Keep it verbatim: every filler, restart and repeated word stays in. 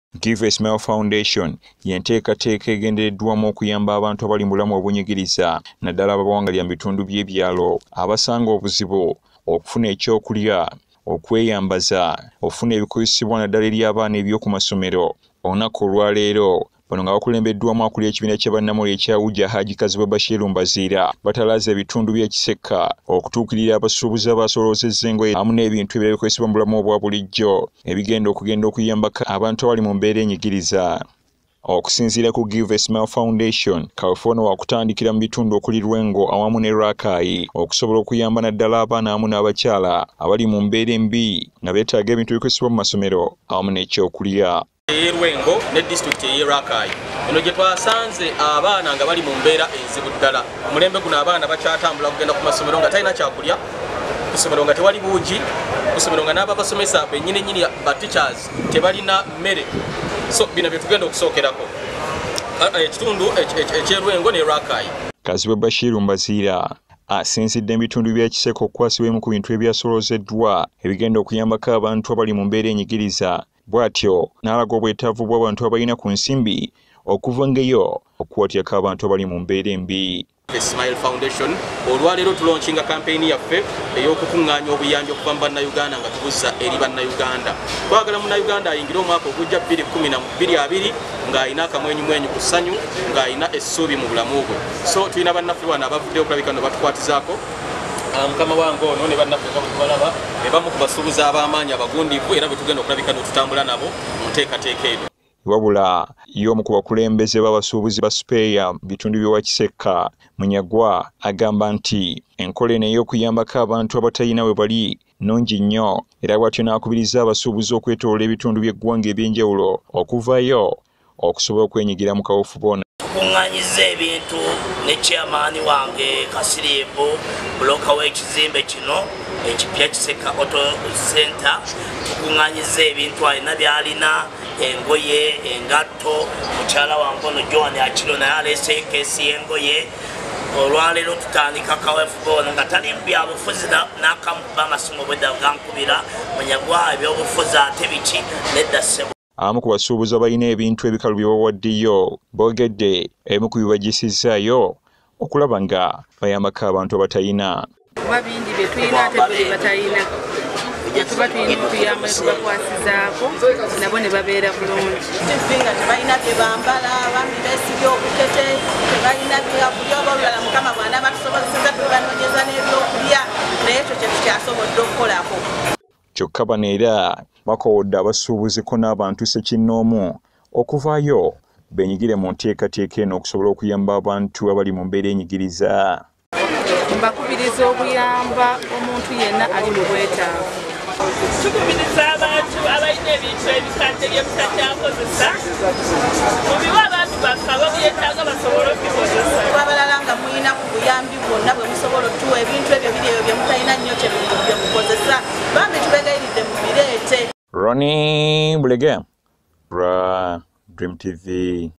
Give a Smile Foundation yenteekateeka egendereddwamu okuyamba abantu abali mu bulamu obunyigiriza naddala abawangalira mu bitundu by'ebyalo abasanga obuzibu okufuna ekyokulya, okweyambaza, okufuna ebikozesebwa naddala eri abaana eby'oku masomero. Olunaku olwaleero bano nga bakulembeddwamu akulira ekibiina kya bannamawulire ekya Ujja Hajji Kaziba Bashir Mbaziira batalaaza ebitundu by'e Kiseka okutuukirira abasuubuzi abasolozezza engoye awamu n'ebintu ebirala bikozesebwa mu bulamu obwa bulijjo ebigenda okugenda okuyambako abantu abali mu mbeera enyigiriza. Okusinziira ku Give a Smile Foundation, kaweefube wa kutandikira mu bitundu okuli Lwengo awamu ne Rakai okusobola okuyamba naddala abaana awamu n'abakyala abali mu mbeera embi nga beetaaga ebintu ebikozesebwa mu masomero awamu n'ekyokulya. Lwengo ne district ye Rakai eno gye twasanze abaana nga bali mu mbeera enzibu ddala. Omulembe guno abaana bakyatambula kugenda ku masomero nga talina kyakulya, ku ssomero nga tewali buugi, ku ssomero nga n'ababasomesa bennyini nnyini ba teachers tebalina mmere. So bino bye tugenda okusookerako ekitundu eky'Elwengo ne Rakai. Kaziba Bashir Mbaziira asinzidde mu bitundu bya Kiseka okukwasibwa emu ku bintu ebyasolozeddwa ebigenda okuyambako abantu abali mu mbeera enyigiriza. Bw'atyo n'alaga obwetaavu bw'abantu abalina ku nsimbi okuva ngeyo okuwatyako abantu abali mu mbeera embi. Smile Foundation olwaleero tulaunchinga kampeyini yaffe ey'okukuŋŋaanya obuyambi okuva mu bannayuganda nga tubuzza eri bannayuganda. Twagala munnayuganda ayingire omwaka ogujja bbiri kkumi na bbiri ng'alina akamwenyumwenyu ku ssanyu ng'alina essuubi mu bulamu bwe. So tulina bannaffe bano abavuddeyo okulabika no batukwatizaako. Mukama wange ono ne bannaffe nga bwe tubalaba be bamu ku basuubuzi ab'amaanyi abagundiivu era bwe tugenda okulabika n'otutambula nabo mu nteekateeka eno. Wabula y'omu ku bakulembeze b'abasuubuzi ba Speya mu bitundu by'ewa Kiseka, Munyagwa agamba nti enkola eno ey'okuyambako abantu abatalina we bali nnungi nnyo era bw'atyo n'akubiriza abasuubuzi okwetooloola ebitundu by'eggwanga eby'enjawulo okuvaayo okusobola okwenyigira mu kawufu bona. Tukuŋŋaanyiza ebintu ne chairman wange Kasiriibu buloka w'ekizimbe kino ekipya Kiseka Auto Center. Tukuŋŋaanyiza ebintu alina by'alina engoye, engatto, mukyala wange ono Joan Akiro naye aleese ekeesi y'engoye. Olwaleero tutandika kaweefube ono nga tali mu byabufuzi n'akamu kuba amasomo bwedda gankubira Munyagwa ebyobufuzi ate biki nedda ssebo. Abamu ku basuubuzi abalina ebintu ebikalu bye bawaddeyo boogedde ebimu ku bibagisizzaayo okulaba nga bayambako abantu abatalina. Kuba bingi bye tulina ate bwe batalina tuba tulina okuyamba tubakwasizaako nabo ne babeera bulungi. Nga tebalina bye bambala, abambi beesibye obukete, tebalina byakulya oba olulala Mukama bwana batusobozesezza tubanoonyeza n'ebyokulya naye ekyo kye tukyasobodde okukolako. Kyokka bano era bakowodde abasuubuziko n'abantu ssekinnoomu okuvaayo benyigire mu nteekateeka eno okusobola okuyamba abantu abali mu mbeera enyigiriza. Mbakubiriza okuyamba omuntu yenna ali mu bwetaavu. Tukubiriza abantu abalina ebintu ebikadde bye butakyakozesa mu biwa abantu baffe ababyetaaga basobole okubikozesa. Abalala nga mulina ku buyambi bwonna bwe musobola otuwa ebintu ebyo biri ebyo bye mutalina nnyo kye mukozesa bambi tubegayiridde mubireete. Ronnie Bulege, Bra Dream T V.